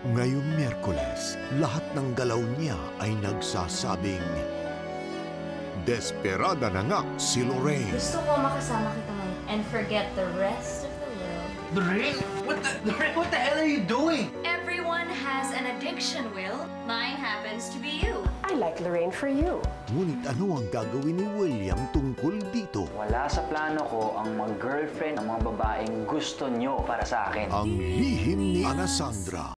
Ngayong Miyerkules, lahat ng galaw niya ay nagsasabing, Desperada na nga si Lorraine. Gusto ko makasama kita ngayon and forget the rest of the world. Lorraine? What the hell are you doing? Everyone has an addiction, Will. Mine happens to be you. I like Lorraine for you. Ngunit ano ang gagawin ni William tungkol dito? Wala sa plano ko ang mag-girlfriend ang mga babaeng gusto nyo para sa akin. Ang lihim ni Annasandra.